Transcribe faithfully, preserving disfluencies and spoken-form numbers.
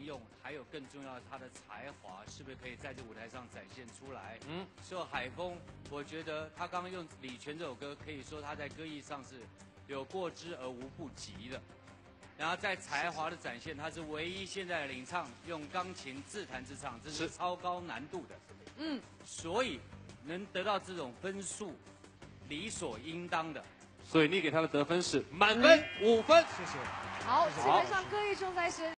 用，还有更重要的他的才华，是不是可以在这舞台上展现出来？ 嗯， 所以海峰，我觉得他刚刚用《礼泉》这首歌，可以说他在歌艺上是有过之而无不及的。然后在才华的展现，他是唯一现在的领唱用钢琴自弹自唱，这是超高难度的。嗯，所以能得到这种分数，理所应当的。 所以你给他的得分是满分五分。 谢谢。好，基本上歌艺重在身。